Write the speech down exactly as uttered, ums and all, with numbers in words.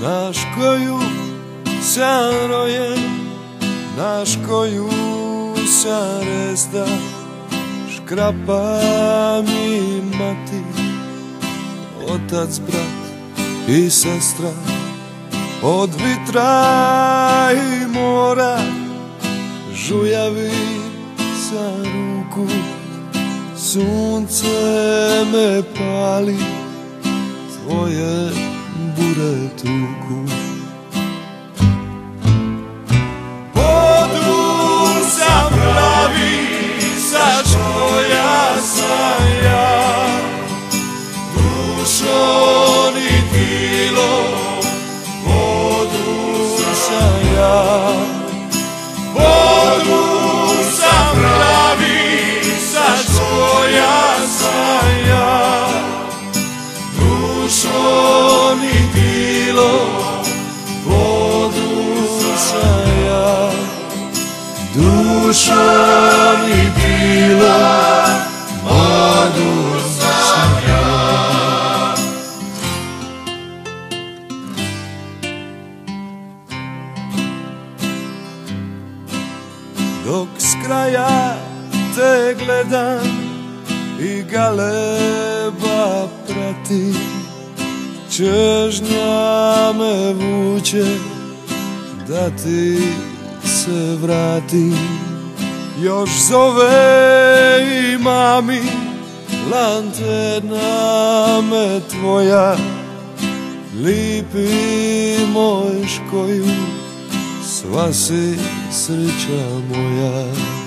Naš koju sam rojen, naš koju sam rezda, škrapa mi mati, otac, brat i sestra. Od vitra i mora žujavi sa ruku, sunce me pali, tvoje bure tuku. Podul sam pravi, sač koja sam ja, dušom i tilom, podul sam ja. Podul sam pravi, sač koja sam ja, dušom i tilom, podul sam ja. Dušom i tilom, podul sam ja. Dok s kraja te gledam i galeba prati, čežnja me vuče da ti se vratim. Još zove i mami, lanterna me tvoja, lipi moj škoju, sva si sreća moja.